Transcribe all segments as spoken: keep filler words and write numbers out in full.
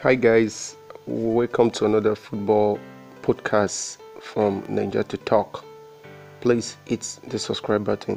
Hi guys, welcome to another football podcast from Nigeria to Talk. Please hit the subscribe button.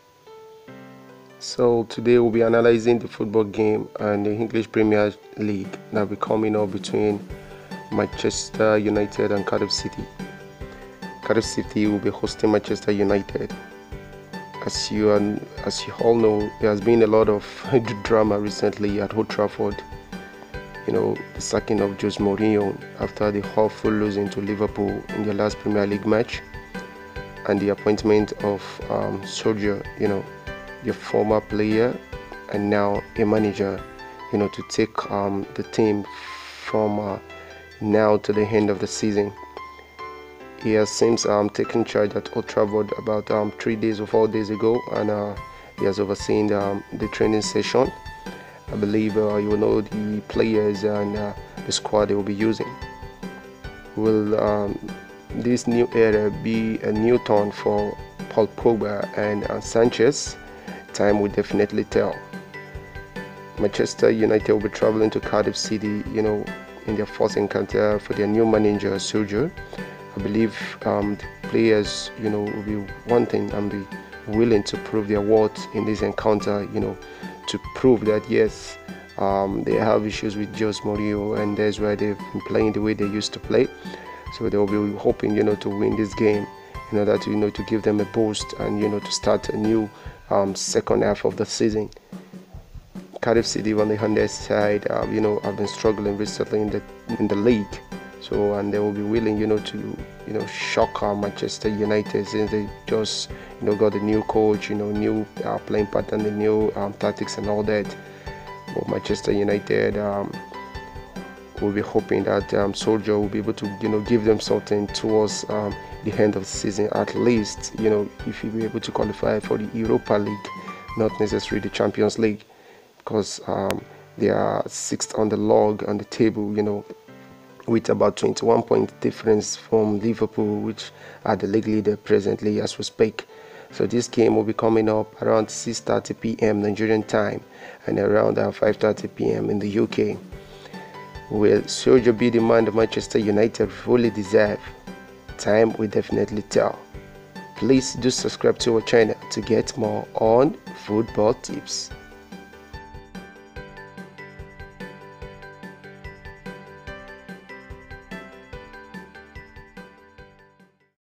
So today we'll be analyzing the football game and the English Premier League that will be coming up between Manchester United and Cardiff City. Cardiff City will be hosting Manchester United. As you are, as you all know, there has been a lot of drama recently at Old Trafford. You know, the sacking of Jose Mourinho after the awful losing to Liverpool in their last Premier League match, and the appointment of um, Solskjaer, you know, your former player and now a manager, you know, to take um, the team from uh, now to the end of the season. He has since um, taken charge at Old Trafford about um, three days or four days ago, and uh, he has overseen um, the training session. I believe uh, you will know the players and uh, the squad they will be using. Will um, this new era be a new turn for Paul Pogba and uh, Sanchez? Time will definitely tell. Manchester United will be traveling to Cardiff City, you know, in their first encounter for their new manager, Solskjaer. I believe um, the players, you know, will be wanting and be willing to prove their worth in this encounter, you know, to prove that yes, um, they have issues with Jose Mourinho, and that's why they've been playing the way they used to play. So they will be hoping, you know, to win this game in order to, you know, to give them a boost and, you know, to start a new um, second half of the season. Cardiff City on the other side, uh, you know, have been struggling recently in the in the league. So and they will be willing, you know, to you know shock uh, Manchester United, since they just you know got a new coach, you know, new uh, playing pattern, the new um, tactics and all that. But Manchester United um, will be hoping that um, Solskjaer will be able to you know give them something towards um, the end of the season, at least. You know, if he be able to qualify for the Europa League, not necessarily the Champions League, because um, they are sixth on the log on the table, you know, with about twenty-one point difference from Liverpool, which are the league leader presently as we speak. So this game will be coming up around six thirty p m Nigerian time and around uh, five thirty p m in the U K. Will Solskjaer be the man that Manchester United fully deserve? Time will definitely tell. Please do subscribe to our channel to get more on football tips.